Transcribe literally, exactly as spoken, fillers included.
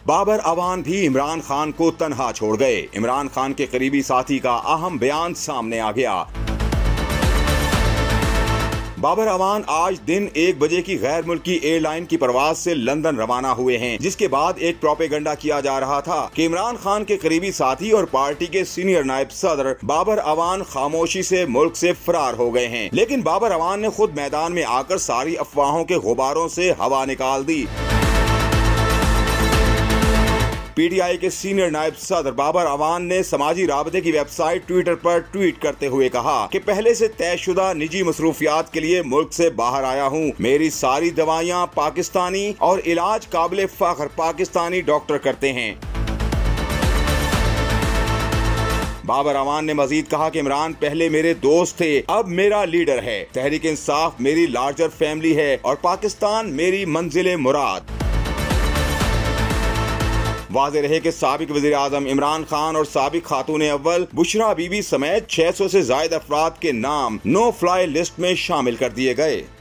बाबर अवान भी इमरान खान को तन्हा छोड़ गए। इमरान खान के करीबी साथी का अहम बयान सामने आ गया। बाबर अवान आज दिन एक बजे की गैर मुल्की एयरलाइन की परवाज से लंदन रवाना हुए हैं, जिसके बाद एक प्रोपेगेंडा किया जा रहा था कि इमरान खान के करीबी साथी और पार्टी के सीनियर नायब सदर बाबर अवान खामोशी से मुल्क से फरार हो गए हैं। लेकिन बाबर अवान ने खुद मैदान में आकर सारी अफवाहों के गुबारों से हवा निकाल दी। पीटीआई के सीनियर नायब सदर बाबर अवान ने समाजी राबते की वेबसाइट ट्विटर पर ट्वीट करते हुए कहा कि पहले से तयशुदा निजी मसरूफियात के लिए मुल्क से बाहर आया हूँ। मेरी सारी दवाइयाँ पाकिस्तानी और इलाज काबिल फख्र पाकिस्तानी डॉक्टर करते हैं। बाबर अवान ने मजीद कहा कि इमरान पहले मेरे दोस्त थे, अब मेरा लीडर है। तहरीक इंसाफ मेरी लार्जर फैमिली है और पाकिस्तान मेरी मंजिल मुराद। वाज़ेह रहे कि साबिक वज़ीर आज़म इमरान खान और साबिक खातून अव्वल बुशरा बीबी समेत छह सौ से ज्यादा अफराद के नाम नो फ्लाई लिस्ट में शामिल कर दिए गए।